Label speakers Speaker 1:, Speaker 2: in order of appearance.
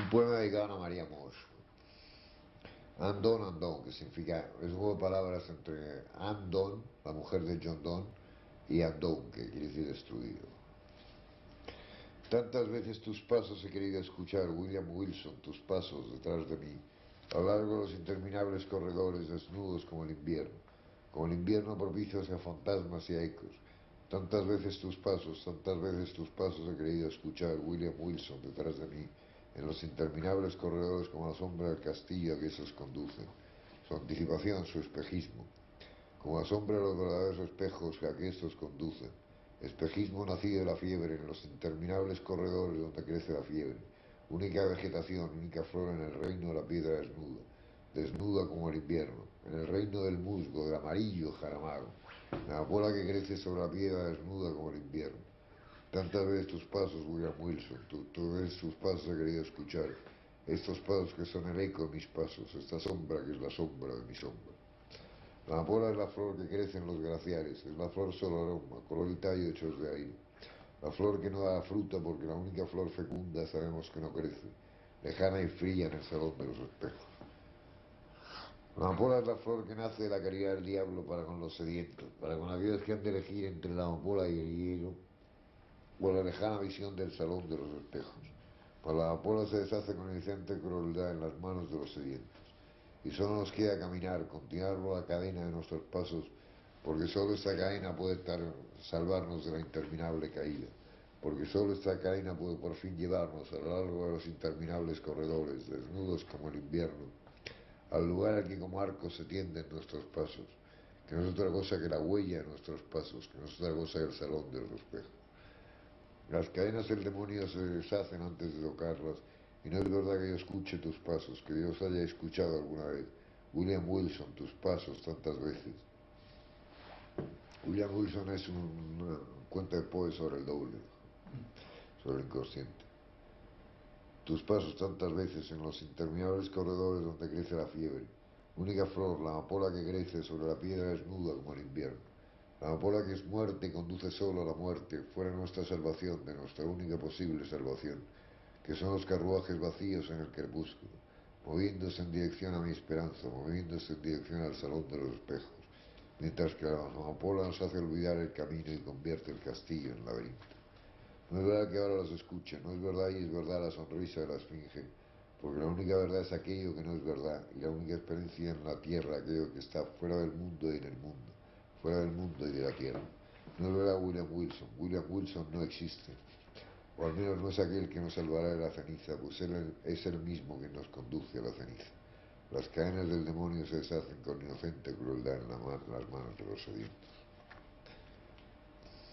Speaker 1: Poema dedicado a Ana María Mosch. Andón, Andón, que significa, es un juego de palabras entre Andón, la mujer de John Donne, y Andón, que quiere decir destruido. Tantas veces tus pasos he querido escuchar, William Wilson, tus pasos detrás de mí, a lo largo de los interminables corredores desnudos como el invierno propicio hacia fantasmas y ecos. Tantas veces tus pasos he querido escuchar, William Wilson, detrás de mí, en los interminables corredores como la sombra del castillo a que esos conducen, su anticipación, su espejismo, como la sombra de los verdaderos espejos que a que estos conducen, espejismo nacido de la fiebre en los interminables corredores donde crece la fiebre, única vegetación, única flor en el reino de la piedra desnuda, desnuda como el invierno, en el reino del musgo, del amarillo jaramago, la amapola que crece sobre la piedra desnuda como el invierno. Tantas veces tus pasos, William Wilson, todas veces tus pasos he querido escuchar, estos pasos que son el eco de mis pasos, esta sombra que es la sombra de mi sombra. La amapola es la flor que crece en los glaciares, es la flor solo aroma, color y tallo hechos de aire. La flor que no da fruta porque la única flor fecunda sabemos que no crece, lejana y fría en el salón de los espejos. La amapola es la flor que nace de la caridad del diablo para con los sedientos, para con aquellos que han de elegir entre la amapola y el hielo, o la lejana visión del salón de los espejos. Para la amapola se deshace con inocente crueldad en las manos de los sedientos. Y solo nos queda caminar, continuar la cadena de nuestros pasos, porque solo esta cadena puede salvarnos de la interminable caída, porque solo esta cadena puede por fin llevarnos a lo largo de los interminables corredores, desnudos como el invierno, al lugar al que como arcos se tienden nuestros pasos, que no es otra cosa que la huella de nuestros pasos, que no es otra cosa que el salón de los espejos. Las cadenas del demonio se deshacen antes de tocarlas, y no es verdad que yo escuche tus pasos, que Dios haya escuchado alguna vez. William Wilson, tus pasos tantas veces. William Wilson es un cuento de Poe sobre el doble, sobre el inconsciente. Tus pasos tantas veces en los interminables corredores donde crece la fiebre. Única flor, la amapola que crece sobre la piedra desnuda como el invierno. La amapola que es muerte y conduce solo a la muerte, fuera nuestra salvación, de nuestra única posible salvación, que son los carruajes vacíos en el crepúsculo, moviéndose en dirección a mi esperanza, moviéndose en dirección al salón de los espejos, mientras que la amapola nos hace olvidar el camino y convierte el castillo en laberinto. No es verdad que ahora los escuchen, no es verdad y es verdad la sonrisa de la esfinge, porque la única verdad es aquello que no es verdad, y la única experiencia en la tierra, aquello que está fuera del mundo y en el mundo, fuera del mundo y de la tierra. No es verdad William Wilson no existe, o al menos no es aquel que nos salvará de la ceniza, pues él es el mismo que nos conduce a la ceniza. Las cadenas del demonio se deshacen con inocente crueldad en las manos de los sedientos.